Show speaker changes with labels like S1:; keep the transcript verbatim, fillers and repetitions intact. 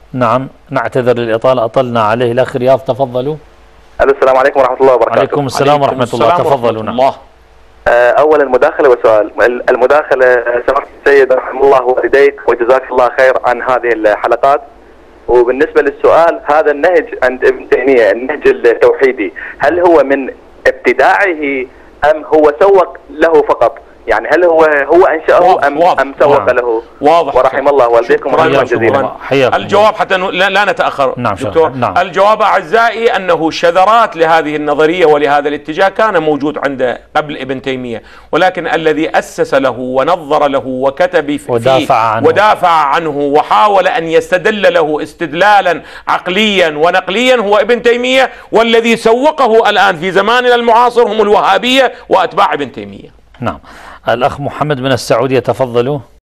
S1: نعم، نعتذر للإطالة، أطلنا عليه. الأخ رياض تفضلوا.
S2: السلام عليكم ورحمة الله وبركاته.
S1: عليكم السلام ورحمة الله، تفضلوا. نعم.
S2: أولا مداخلة وسؤال. المداخلة، سمحت السيد رحمه الله والديك وجزاك الله خير عن هذه الحلقات. وبالنسبة للسؤال، هذا النهج عند ابن تيمية، النهج التوحيدي، هل هو من ابتداعه أم هو سوق له فقط؟ يعني هل هو هو انشأه ام ام سوق له؟ واضح. ورحم الله والديكم رحمة جزيلا.
S3: الجواب حتى لا, لا نتاخر.
S1: نعم
S3: دكتور.
S1: نعم.
S3: الجواب اعزائي انه شذرات لهذه النظريه ولهذا الاتجاه كان موجود عند قبل ابن تيميه، ولكن الذي اسس له ونظر له وكتب فيه
S1: ودافع عنه,
S3: ودافع عنه وحاول ان يستدل له استدلالا عقليا ونقليا هو ابن تيميه، والذي سوقه الان في زماننا المعاصر هم الوهابيه واتباع ابن تيميه.
S1: نعم. الأخ محمد من السعودية تفضلوا.